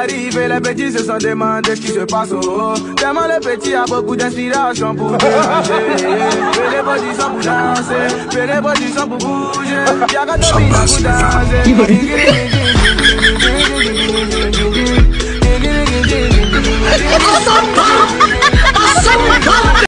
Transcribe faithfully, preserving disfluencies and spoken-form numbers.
arriver, les petits se sont demandés ce qui se passe au haut. Tellement le petit a beaucoup d'inspiration pour déranger. Fais les positions pour danser, fais les positions pour bouger. Y'a qu'à dominer pour danser.